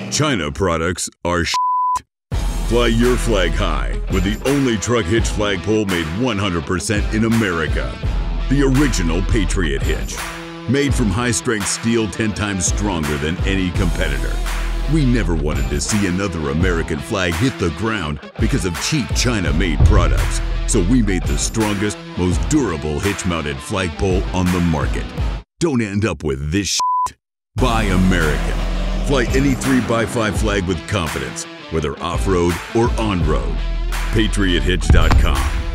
China products are shit. Fly your flag high with the only truck hitch flagpole made 100% in America. The original Patriot Hitch. Made from high-strength steel 10 times stronger than any competitor. We never wanted to see another American flag hit the ground because of cheap China-made products. So we made the strongest, most durable hitch-mounted flagpole on the market. Don't end up with this shit. Buy American. Fly any 3x5 flag with confidence, whether off-road or on-road. PatriotHitch.com.